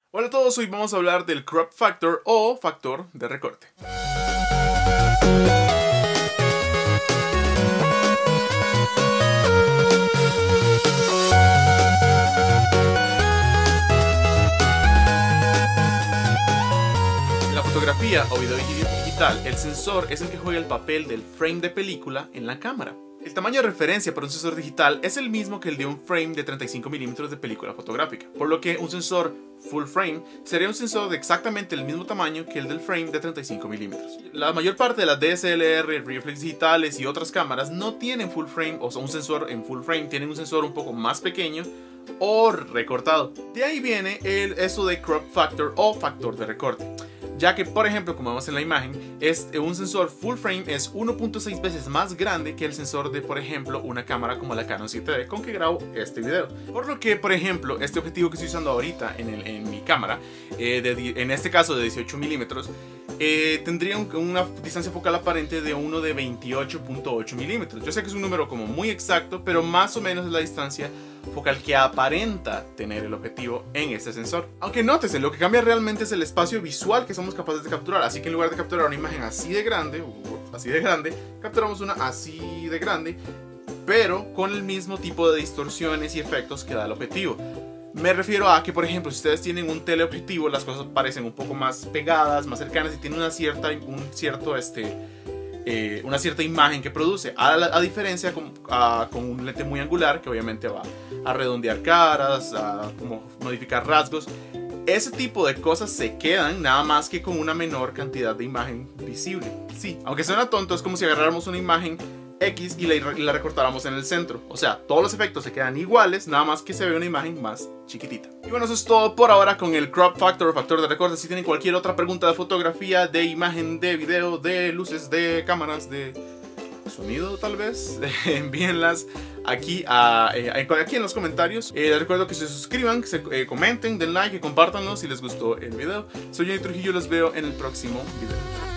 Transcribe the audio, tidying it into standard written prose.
Hola a todos, hoy vamos a hablar del crop factor o factor de recorte. En la fotografía o video digital, el sensor es el que juega el papel del frame de película en la cámara. El tamaño de referencia para un sensor digital es el mismo que el de un frame de 35 mm de película fotográfica, por lo que un sensor full frame sería un sensor de exactamente el mismo tamaño que el del frame de 35 mm. La mayor parte de las DSLR, reflex digitales y otras cámaras no tienen full frame, o sea, un sensor en full frame, tienen un sensor un poco más pequeño o recortado. De ahí viene eso de crop factor o factor de recorte, ya que, por ejemplo, como vemos en la imagen, un sensor full frame es 1.6 veces más grande que el sensor de, por ejemplo, una cámara como la Canon 7D con que grabo este video. Por lo que, por ejemplo, este objetivo que estoy usando ahorita en mi cámara, en este caso de 18 milímetros, tendría una distancia focal aparente de uno de 28.8 milímetros. Yo sé que es un número como muy exacto, pero más o menos es la distancia focal que aparenta tener el objetivo en este sensor. Aunque nótese, lo que cambia realmente es el espacio visual que somos capaces de capturar. Así que en lugar de capturar una imagen así de grande, capturamos una así de grande, pero con el mismo tipo de distorsiones y efectos que da el objetivo. Me refiero a que, por ejemplo, si ustedes tienen un teleobjetivo, las cosas parecen un poco más pegadas, más cercanas y tienen una cierta imagen que produce, a diferencia con un lente muy angular que obviamente va a redondear caras, a como modificar rasgos. Ese tipo de cosas se quedan nada más que con una menor cantidad de imagen visible. Sí, aunque suena tonto, es como si agarráramos una imagen X y la recortáramos en el centro. O sea, todos los efectos se quedan iguales, nada más que se ve una imagen más chiquitita. Y bueno, eso es todo por ahora con el crop factor o factor de recorte. Si tienen cualquier otra pregunta de fotografía, de imagen, de video, de luces, de cámaras, de sonido tal vez, envíenlas aquí en los comentarios. Les recuerdo que se suscriban, que se comenten, den like y compártanlo si les gustó el video. Soy Johnny Trujillo, los veo en el próximo video.